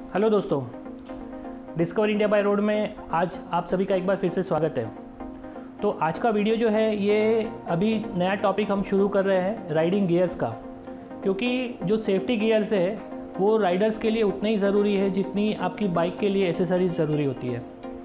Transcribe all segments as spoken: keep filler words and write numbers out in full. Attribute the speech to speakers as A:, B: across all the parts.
A: Hello दोस्तों, discover India by road में आज आप सभी का एक बार फिर से स्वागत है। तो आज का वीडियो जो है ये अभी नया टॉपिक हम शुरू कर रहे हैं राइडिंग गियर्स का, क्योंकि जो सेफ्टी गियर्स है वो राइडर्स के लिए उतना ही ज़रूरी है जितनी आपकी बाइक के लिए एसेसरीज ज़रूरी होती है।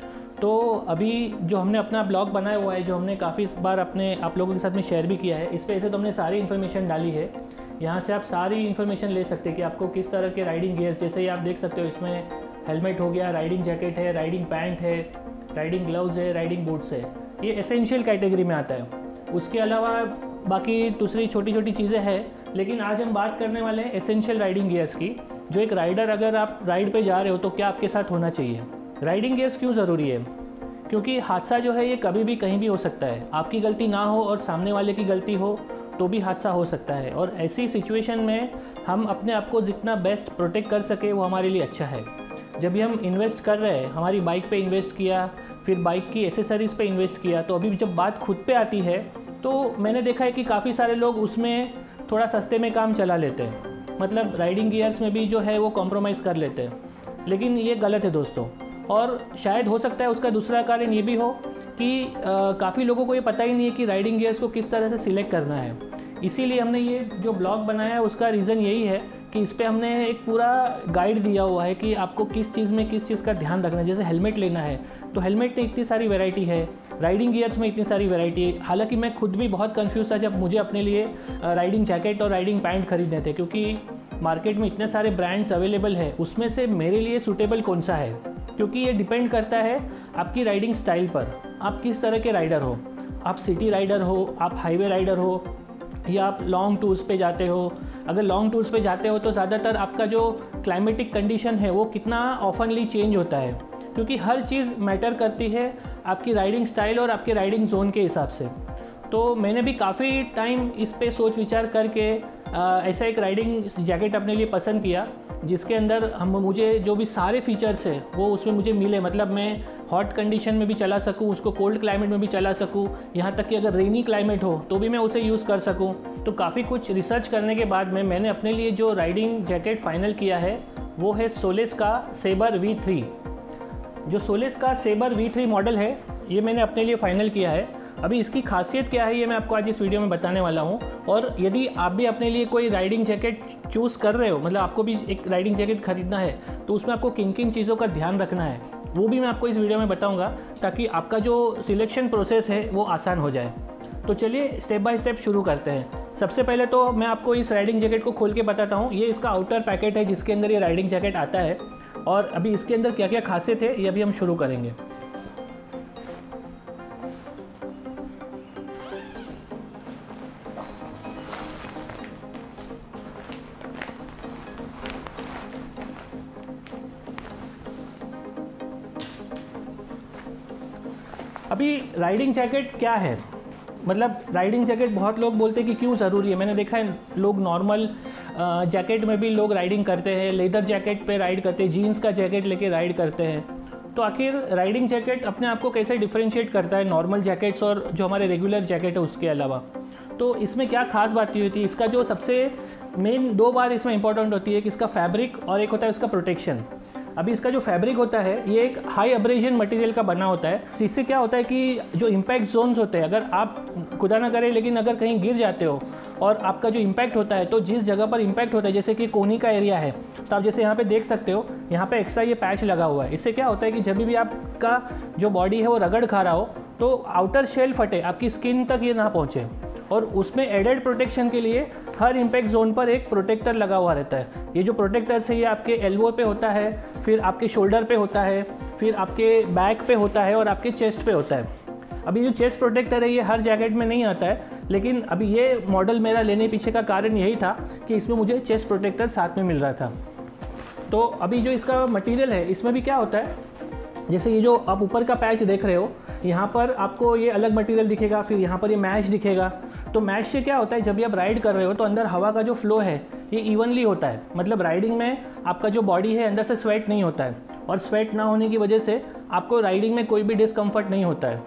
A: तो अभी जो हमने अपना ब्लॉग बनाया हुआ है, जो हमने काफ़ी बार अपने आप लोगों के साथ में शेयर भी किया है, इस पर ऐसे तो हमने सारी इन्फॉर्मेशन डाली है। यहाँ से आप सारी इन्फॉर्मेशन ले सकते हैं कि आपको किस तरह के राइडिंग गियर्स, जैसे ही आप देख सकते हो इसमें हेलमेट हो गया, राइडिंग जैकेट है, राइडिंग पैंट है, राइडिंग ग्लव्स है, राइडिंग बूट्स है, ये एसेंशियल कैटेगरी में आता है। उसके अलावा बाकी दूसरी छोटी छोटी चीज़ें हैं, लेकिन आज हम बात करने वाले हैं एसेंशियल राइडिंग गियर्स की। जो एक राइडर, अगर आप राइड पे जा रहे हो तो क्या आपके साथ होना चाहिए। राइडिंग गियर्स क्यों ज़रूरी है? क्योंकि हादसा जो है ये कभी भी कहीं भी हो सकता है। आपकी गलती ना हो और सामने वाले की गलती हो तो भी हादसा हो सकता है, और ऐसी सिचुएशन में हम अपने आप को जितना बेस्ट प्रोटेक्ट कर सके वो हमारे लिए अच्छा है। जब भी हम इन्वेस्ट कर रहे हैं, हमारी बाइक पे इन्वेस्ट किया, फिर बाइक की एसेसरीज़ पे इन्वेस्ट किया, तो अभी जब बात खुद पे आती है तो मैंने देखा है कि काफ़ी सारे लोग उसमें थोड़ा सस्ते में काम चला लेते हैं। मतलब राइडिंग गियर्स में भी जो है वो कॉम्प्रोमाइज़ कर लेते हैं, लेकिन ये गलत है दोस्तों। और शायद हो सकता है उसका दूसरा कारण ये भी हो कि काफ़ी लोगों को ये पता ही नहीं है कि राइडिंग गियर्स को किस तरह से सिलेक्ट करना है। इसीलिए हमने ये जो ब्लॉग बनाया है उसका रीज़न यही है कि इस पे हमने एक पूरा गाइड दिया हुआ है कि आपको किस चीज़ में किस चीज़ का ध्यान रखना है। जैसे हेलमेट लेना है तो हेलमेट में इतनी सारी वैरायटी है, राइडिंग गियर्स में इतनी सारी वैरायटी है। हालांकि मैं खुद भी बहुत कंफ्यूज था जब मुझे अपने लिए राइडिंग जैकेट और राइडिंग पैंट खरीदने थे, क्योंकि मार्केट में इतने सारे ब्रांड्स अवेलेबल है, उसमें से मेरे लिए सूटेबल कौन सा है। क्योंकि ये डिपेंड करता है आपकी राइडिंग स्टाइल पर, आप किस तरह के राइडर हो। आप सिटी राइडर हो, आप हाईवे राइडर हो, या आप लॉन्ग टूर्स पे जाते हो। अगर लॉन्ग टूर्स पे जाते हो तो ज़्यादातर आपका जो क्लाइमेटिक कंडीशन है वो कितना ऑफनली चेंज होता है, क्योंकि हर चीज़ मैटर करती है आपकी राइडिंग स्टाइल और आपके राइडिंग जोन के हिसाब से। तो मैंने भी काफ़ी टाइम इस पे सोच विचार करके आ, ऐसा एक राइडिंग जैकेट अपने लिए पसंद किया जिसके अंदर हम मुझे जो भी सारे फीचर्स है वो उसमें मुझे मिले। मतलब मैं हॉट कंडीशन में भी चला सकूँ, उसको कोल्ड क्लाइमेट में भी चला सकूँ, यहाँ तक कि अगर रेनी क्लाइमेट हो तो भी मैं उसे यूज़ कर सकूँ। तो काफ़ी कुछ रिसर्च करने के बाद में मैंने अपने लिए जो राइडिंग जैकेट फाइनल किया है वो है सोलिस का सेबर वी थ्री। जो सोलिस का सेबर वी थ्री मॉडल है ये मैंने अपने लिए फ़ाइनल किया है। अभी इसकी खासियत क्या है ये मैं आपको आज इस वीडियो में बताने वाला हूँ। और यदि आप भी अपने लिए कोई राइडिंग जैकेट चूज़ कर रहे हो, मतलब आपको भी एक राइडिंग जैकेट खरीदना है, तो उसमें आपको किन किन चीज़ों का ध्यान रखना है वो भी मैं आपको इस वीडियो में बताऊँगा, ताकि आपका जो सिलेक्शन प्रोसेस है वो आसान हो जाए। तो चलिए स्टेप बाय स्टेप शुरू करते हैं। सबसे पहले तो मैं आपको इस राइडिंग जैकेट को खोल के बताता हूँ। ये इसका आउटर पैकेट है जिसके अंदर ये राइडिंग जैकेट आता है, और अभी इसके अंदर क्या क्या खासियत है ये अभी हम शुरू करेंगे। अभी राइडिंग जैकेट क्या है, मतलब राइडिंग जैकेट बहुत लोग बोलते हैं कि क्यों ज़रूरी है। मैंने देखा है लोग नॉर्मल जैकेट में भी लोग राइडिंग करते हैं, लेदर जैकेट पे राइड करते हैं, जीन्स का जैकेट लेके राइड करते हैं। तो आखिर राइडिंग जैकेट अपने आप को कैसे डिफरेंशिएट करता है नॉर्मल जैकेट्स और जो हमारे रेगुलर जैकेट है उसके अलावा। तो इसमें क्या खास बात ये होती है, इसका जो सबसे मेन दो बात इसमें इंपॉर्टेंट होती है कि इसका फैब्रिक और एक होता है उसका प्रोटेक्शन। अभी इसका जो फैब्रिक होता है ये एक हाई अब्रेजन मटेरियल का बना होता है। इससे क्या होता है कि जो इम्पैक्ट जोन्स होते हैं, अगर आप खुदा ना करें लेकिन अगर कहीं गिर जाते हो और आपका जो इम्पैक्ट होता है, तो जिस जगह पर इम्पैक्ट होता है, जैसे कि कोहनी का एरिया है, तो आप जैसे यहाँ पे देख सकते हो यहाँ पे एक्स्ट्रा ये पैच लगा हुआ है। इससे क्या होता है कि जब भी आपका जो बॉडी है वो रगड़ खा रहा हो तो आउटर शेल फटे, आपकी स्किन तक ये ना पहुँचे, और उसमें एडेड प्रोटेक्शन के लिए हर इम्पैक्ट जोन पर एक प्रोटेक्टर लगा हुआ रहता है। ये जो प्रोटेक्टर है ये आपके एल्बो पे होता है, फिर आपके शोल्डर पे होता है, फिर आपके बैक पे होता है और आपके चेस्ट पे होता है। अभी जो चेस्ट प्रोटेक्टर है ये हर जैकेट में नहीं आता है, लेकिन अभी ये मॉडल मेरा लेने पीछे का कारण यही था कि इसमें मुझे चेस्ट प्रोटेक्टर साथ में मिल रहा था। तो अभी जो इसका मटीरियल है इसमें भी क्या होता है, जैसे ये जो आप ऊपर का पैच देख रहे हो, यहाँ पर आपको ये अलग मटेरियल दिखेगा, फिर यहाँ पर ये मैश दिखेगा। तो मैश से क्या होता है, जब भी आप राइड कर रहे हो तो अंदर हवा का जो फ्लो है ये इवनली होता है। मतलब राइडिंग में आपका जो बॉडी है अंदर से स्वेट नहीं होता है, और स्वेट ना होने की वजह से आपको राइडिंग में कोई भी डिस्कम्फर्ट नहीं होता है।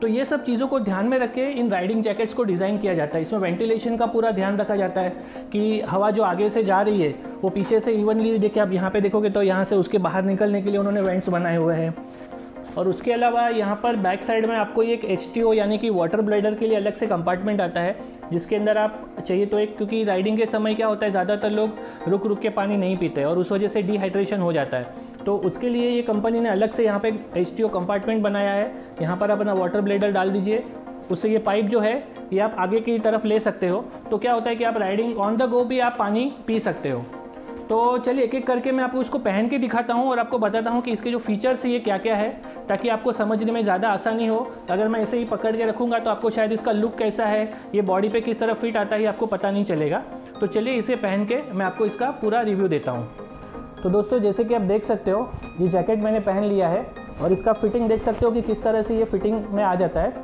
A: तो ये सब चीज़ों को ध्यान में रख के इन राइडिंग जैकेट्स को डिज़ाइन किया जाता है। इसमें वेंटिलेशन का पूरा ध्यान रखा जाता है कि हवा जो आगे से जा रही है वो पीछे से इवनली, देखिए आप यहाँ पे देखोगे तो यहाँ से उसके बाहर निकलने के लिए उन्होंने वेंट्स बनाए हुए हैं। और उसके अलावा यहाँ पर बैक साइड में आपको एक एच टी ओ यानी कि वाटर ब्लेडर के लिए अलग से कंपार्टमेंट आता है, जिसके अंदर आप चाहिए तो एक, क्योंकि राइडिंग के समय क्या होता है ज़्यादातर लोग रुक रुक के पानी नहीं पीते और उस वजह से डिहाइड्रेशन हो जाता है, तो उसके लिए ये कंपनी ने अलग से यहाँ पे एच टी ओ कंपार्टमेंट बनाया है। यहाँ पर आप अपना वाटर ब्लेडर डाल दीजिए, उससे ये पाइप जो है ये आप आगे की तरफ ले सकते हो। तो क्या होता है कि आप राइडिंग ऑन द गो भी आप पानी पी सकते हो। तो चलिए एक एक करके मैं आपको इसको पहन के दिखाता हूँ और आपको बताता हूँ कि इसके जो फीचर्स ये क्या क्या है, ताकि आपको समझने में ज़्यादा आसानी हो। अगर मैं ऐसे ही पकड़ के रखूँगा तो आपको शायद इसका लुक कैसा है, ये बॉडी पे किस तरह फिट आता है, आपको पता नहीं चलेगा। तो चलिए इसे पहन के मैं आपको इसका पूरा रिव्यू देता हूँ। तो दोस्तों जैसे कि आप देख सकते हो ये जैकेट मैंने पहन लिया है और इसका फिटिंग देख सकते हो कि किस तरह से ये फिटिंग में आ जाता है।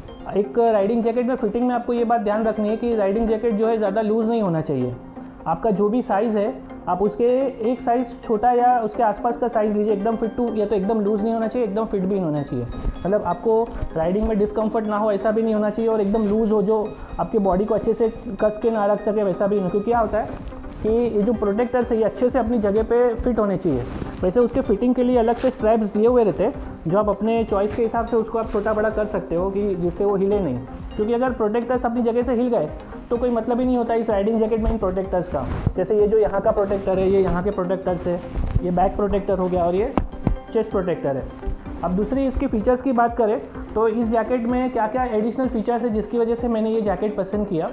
A: एक राइडिंग जैकेट में फिटिंग में आपको ये बात ध्यान रखनी है कि राइडिंग जैकेट जो है ज़्यादा लूज़ नहीं होना चाहिए। आपका जो भी साइज़ है आप उसके एक साइज़ छोटा या उसके आसपास का साइज़ लीजिए, एकदम फिट टू, या तो एकदम लूज़ नहीं होना चाहिए, एकदम फिट भी नहीं होना चाहिए। मतलब आपको राइडिंग में डिस्कम्फर्ट ना हो ऐसा भी नहीं होना चाहिए, और एकदम लूज़ हो जो आपकी बॉडी को अच्छे से कस के ना रख सके वैसा भी नहीं। क्योंकि क्या होता है कि ये जो प्रोटेक्टर्स है ये अच्छे से अपनी जगह पे फिट होने चाहिए। वैसे उसके फिटिंग के लिए अलग से स्ट्रैप्स दिए हुए रहते हैं, जो आप अपने चॉइस के हिसाब से उसको आप छोटा बड़ा कर सकते हो कि जिससे वो हिले नहीं। क्योंकि अगर प्रोटेक्टर्स अपनी जगह से हिल गए तो कोई मतलब ही नहीं होता इस राइडिंग जैकेट में इन प्रोटेक्टर्स का। जैसे ये जो यहाँ का प्रोटेक्टर है, ये यहाँ के प्रोटेक्टर्स है, ये बैक प्रोटेक्टर हो गया और ये चेस्ट प्रोटेक्टर है। अब दूसरी इसकी फ़ीचर्स की बात करें तो इस जैकेट में क्या क्या एडिशनल फ़ीचर्स है जिसकी वजह से मैंने ये जैकेट पसंद किया।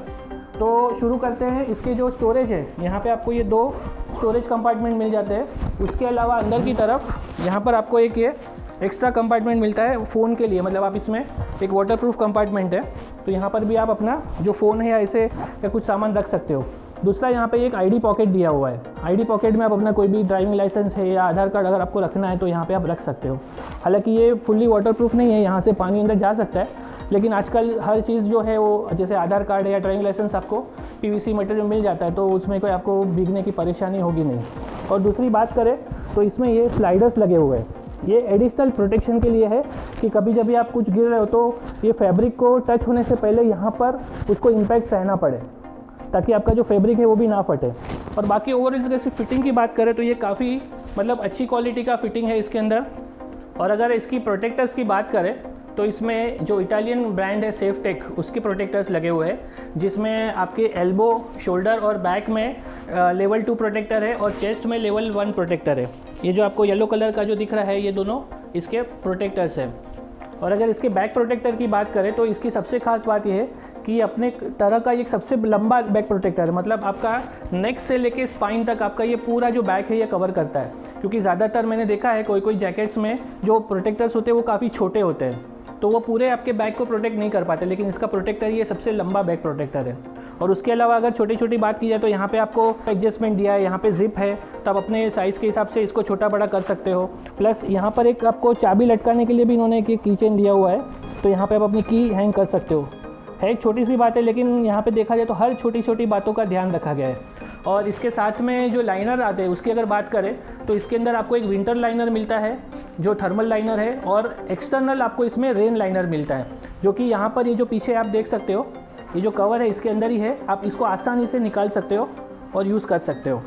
A: तो शुरू करते हैं। इसके जो स्टोरेज है, यहाँ पे आपको ये दो स्टोरेज कंपार्टमेंट मिल जाते हैं। उसके अलावा अंदर की तरफ यहाँ पर आपको एक ये एक्स्ट्रा कंपार्टमेंट मिलता है फ़ोन के लिए, मतलब आप इसमें एक वाटरप्रूफ कंपार्टमेंट है, तो यहाँ पर भी आप अपना जो फ़ोन है या इसे या कुछ सामान रख सकते हो। दूसरा यहाँ पे एक आईडी पॉकेट दिया हुआ है। आईडी पॉकेट में आप अपना कोई भी ड्राइविंग लाइसेंस है या आधार कार्ड अगर आपको रखना है तो यहाँ पे आप रख सकते हो। हालांकि ये फुल्ली वाटरप्रूफ नहीं है, यहाँ से पानी अंदर जा सकता है, लेकिन आजकल हर चीज़ जो है वो जैसे आधार कार्ड है या ड्राइविंग लाइसेंस आपको पीवीसी मटेरियल मिल जाता है, तो उसमें कोई आपको भीगने की परेशानी होगी नहीं। और दूसरी बात करें तो इसमें ये स्लाइडर्स लगे हुए हैं। ये एडिशनल प्रोटेक्शन के लिए है कि कभी जब भी आप कुछ गिर रहे हो तो ये फैब्रिक को टच होने से पहले यहाँ पर उसको इम्पैक्ट सहना पड़े, ताकि आपका जो फैब्रिक है वो भी ना फटे। और बाकी ओवरऑल जैसे फिटिंग की बात करें तो ये काफ़ी मतलब अच्छी क्वालिटी का फिटिंग है इसके अंदर। और अगर इसकी प्रोटेक्टर्स की बात करें तो इसमें जो इटालियन ब्रांड है सेफटेक, उसके प्रोटेक्टर्स लगे हुए हैं, जिसमें आपके एल्बो, शोल्डर और बैक में लेवल टू प्रोटेक्टर है और चेस्ट में लेवल वन प्रोटेक्टर है। ये जो आपको येलो कलर का जो दिख रहा है ये दोनों इसके प्रोटेक्टर्स हैं। और अगर इसके बैक प्रोटेक्टर की बात करें तो इसकी सबसे खास बात यह है कि अपने तरह का एक सबसे लंबा बैक प्रोटेक्टर है। मतलब आपका नेक से लेके स्पाइन तक आपका ये पूरा जो बैक है ये कवर करता है। क्योंकि ज़्यादातर मैंने देखा है कोई कोई जैकेट्स में जो प्रोटेक्टर्स होते हैं वो काफ़ी छोटे होते हैं, तो वो पूरे आपके बैक को प्रोटेक्ट नहीं कर पाते, लेकिन इसका प्रोटेक्टर ये सबसे लंबा बैक प्रोटेक्टर है। और उसके अलावा अगर छोटी छोटी बात की जाए तो यहाँ पे आपको एडजस्टमेंट दिया है, यहाँ पे जिप है, तो आप अपने साइज़ के हिसाब से इसको छोटा बड़ा कर सकते हो। प्लस यहाँ पर एक आपको चाबी लटकाने के लिए भी इन्होंने एक की चेन दिया हुआ है, तो यहाँ पे आप अपनी की हैंग कर सकते हो। है एक छोटी सी बात है, लेकिन यहाँ पे देखा जाए तो हर छोटी छोटी बातों का ध्यान रखा गया है। और इसके साथ में जो लाइनर आते हैं उसकी अगर बात करें तो इसके अंदर आपको एक विंटर लाइनर मिलता है जो थर्मल लाइनर है, और एक्सटर्नल आपको इसमें रेन लाइनर मिलता है, जो कि यहाँ पर ये जो पीछे आप देख सकते हो ये जो कवर है इसके अंदर ही है। आप इसको आसानी से निकाल सकते हो और यूज़ कर सकते हो।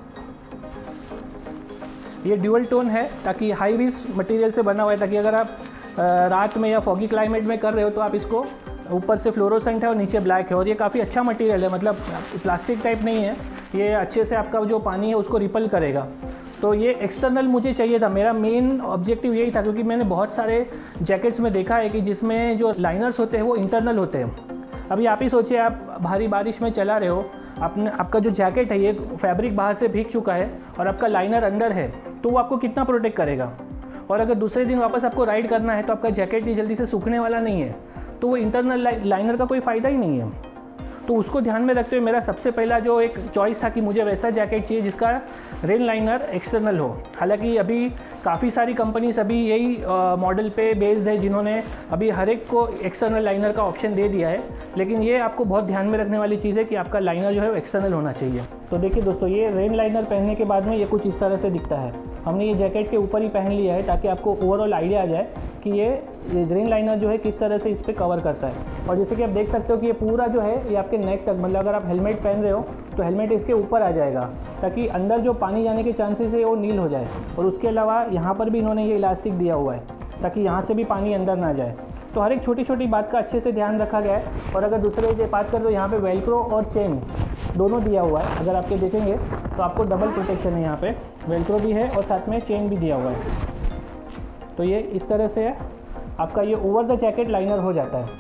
A: ये ड्यूअल टोन है ताकि हाई विस मटेरियल से बना हुआ है, ताकि अगर आप रात में या फॉगी क्लाइमेट में कर रहे हो तो आप इसको, ऊपर से फ्लोरोसेंट है और नीचे ब्लैक है, और ये काफ़ी अच्छा मटेरियल है, मतलब प्लास्टिक टाइप नहीं है, ये अच्छे से आपका जो पानी है उसको रिपल करेगा। तो ये एक्सटर्नल मुझे चाहिए था, मेरा मेन ऑब्जेक्टिव यही था, क्योंकि मैंने बहुत सारे जैकेट्स में देखा है कि जिसमें जो लाइनर्स होते हैं वो इंटरनल होते हैं। अभी आप ही सोचिए, आप भारी बारिश में चला रहे हो, आपने आपका जो जैकेट है ये फैब्रिक बाहर से भीग चुका है और आपका लाइनर अंदर है, तो वो आपको कितना प्रोटेक्ट करेगा। और अगर दूसरे दिन वापस आपको राइड करना है तो आपका जैकेट भी जल्दी से सूखने वाला नहीं है, तो वो इंटरनल लाइनर का कोई फ़ायदा ही नहीं है। तो उसको ध्यान में रखते हुए मेरा सबसे पहला जो एक चॉइस था कि मुझे वैसा जैकेट चाहिए जिसका रेन लाइनर एक्सटर्नल हो। हालांकि अभी काफ़ी सारी कंपनीज अभी यही मॉडल पे बेस्ड है, जिन्होंने अभी हर एक को एक्सटर्नल लाइनर का ऑप्शन दे दिया है, लेकिन ये आपको बहुत ध्यान में रखने वाली चीज़ है कि आपका लाइनर जो है वो एक्सटर्नल होना चाहिए। तो देखिए दोस्तों, ये रेन लाइनर पहनने के बाद में ये कुछ इस तरह से दिखता है। हमने ये जैकेट के ऊपर ही पहन लिया है ताकि आपको ओवरऑल आइडिया आ जाए कि ये ये ग्रीन लाइनर जो है किस तरह से इस पर कवर करता है। और जैसे कि आप देख सकते हो कि ये पूरा जो है ये आपके नेक तक, मतलब अगर आप हेलमेट पहन रहे हो तो हेलमेट इसके ऊपर आ जाएगा ताकि अंदर जो पानी जाने के चांसेस है वो नील हो जाए। और उसके अलावा यहाँ पर भी इन्होंने ये इलास्टिक दिया हुआ है ताकि यहाँ से भी पानी अंदर ना जाए। तो हर एक छोटी छोटी बात का अच्छे से ध्यान रखा गया है। और अगर दूसरे से बात करें तो यहाँ पे वेलक्रो और चेन दोनों दिया हुआ है। अगर आपके देखेंगे तो आपको डबल प्रोटेक्शन है, यहाँ पे वेलक्रो भी है और साथ में चेन भी दिया हुआ है। तो ये इस तरह से है, आपका ये ओवर द जैकेट लाइनर हो जाता है।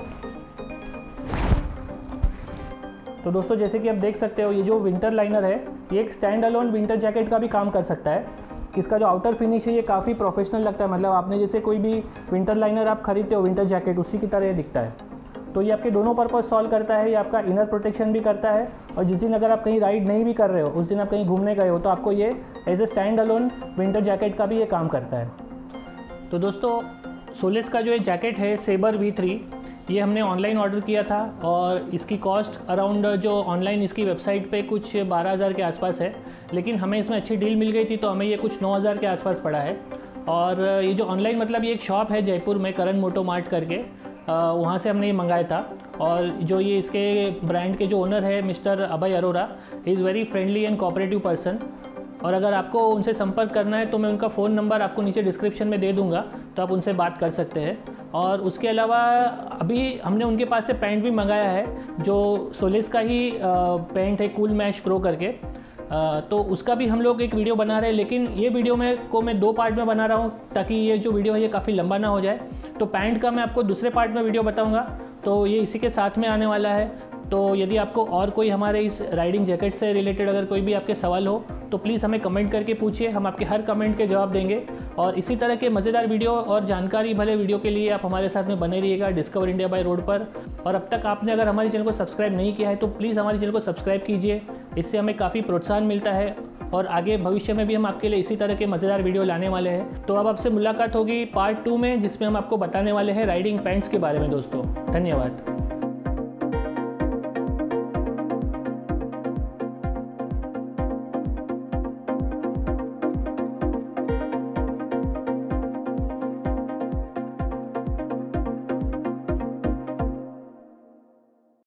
A: तो दोस्तों जैसे कि आप देख सकते हो ये जो विंटर लाइनर है ये एक स्टैंड अलोन विंटर जैकेट का भी काम कर सकता है। इसका जो आउटर फिनिश है ये काफ़ी प्रोफेशनल लगता है, मतलब आपने जैसे कोई भी विंटर लाइनर आप खरीदते हो विंटर जैकेट उसी की तरह दिखता है। तो ये आपके दोनों पर्पस सॉल्व करता है, ये आपका इनर प्रोटेक्शन भी करता है और जिस दिन अगर आप कहीं राइड नहीं भी कर रहे हो, उस दिन आप कहीं घूमने गए हो तो आपको ये as a stand alone winter jacket का भी ये काम करता है। तो दोस्तों सोलेस का जो ये जैकेट है सेबर वी थ्री, ये हमने ऑनलाइन ऑर्डर किया था और इसकी कॉस्ट अराउंड जो ऑनलाइन इसकी वेबसाइट पे कुछ बारह हज़ार के आसपास है, लेकिन हमें इसमें अच्छी डील मिल गई थी तो हमें ये कुछ नौ हज़ार के आसपास पड़ा है। और ये जो ऑनलाइन मतलब ये एक शॉप है जयपुर में करण मोटो मार्ट करके, वहाँ से हमने ये मंगाया था। और जो ये इसके ब्रांड के जो ओनर है mister Abhay Arora, he is very friendly and cooperative person. और अगर आपको उनसे संपर्क करना है तो मैं उनका फ़ोन नंबर आपको नीचे डिस्क्रिप्शन में दे दूंगा, तो आप उनसे बात कर सकते हैं। और उसके अलावा अभी हमने उनके पास से पैंट भी मंगाया है जो सोलेस का ही पैंट है, कूल मैश प्रो करके, तो उसका भी हम लोग एक वीडियो बना रहे हैं। लेकिन ये वीडियो में को मैं दो पार्ट में बना रहा हूँ ताकि ये जो वीडियो है ये काफ़ी लंबा ना हो जाए। तो पैंट का मैं आपको दूसरे पार्ट में वीडियो बताऊँगा, तो ये इसी के साथ में आने वाला है। तो यदि आपको और कोई हमारे इस राइडिंग जैकेट से रिलेटेड अगर कोई भी आपके सवाल हो तो प्लीज़ हमें कमेंट करके पूछिए, हम आपके हर कमेंट के जवाब देंगे। और इसी तरह के मज़ेदार वीडियो और जानकारी भले वीडियो के लिए आप हमारे साथ में बने रहिएगा डिस्कवर इंडिया बाय रोड पर। और अब तक आपने अगर हमारे चैनल को सब्सक्राइब नहीं किया है तो प्लीज़ हमारे चैनल को सब्सक्राइब कीजिए, इससे हमें काफ़ी प्रोत्साहन मिलता है और आगे भविष्य में भी हम आपके लिए इसी तरह के मज़ेदार वीडियो लाने वाले हैं। तो अब आपसे मुलाकात होगी पार्ट टू में, जिसमें हम आपको बताने वाले हैं राइडिंग पैंट्स के बारे में दोस्तों। धन्यवाद।